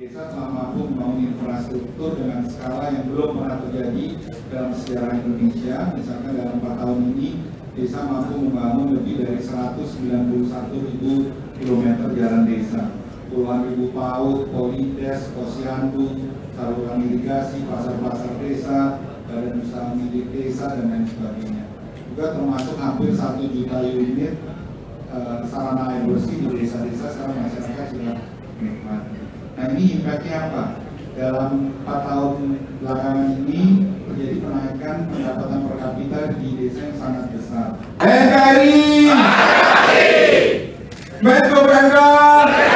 Desa telah mampu membangun infrastruktur dengan skala yang belum pernah terjadi dalam sejarah Indonesia. Misalkan dalam 4 tahun ini, desa mampu membangun lebih dari 191.000 km jalan desa, puluhan ribu PAUD, polides, posyandu, saluran irigasi, pasar-pasar desa, badan usaha milik desa, dan lain sebagainya. Juga termasuk hampir 1 juta unit sarana air bersih di desa-desa sekarang masyarakat sudah menikmati. Nah, ini impact-nya apa? Dalam 4 tahun belakangan ini terjadi kenaikan pendapatan per kapita di desa yang sangat besar. NKRI, Menko Pemda,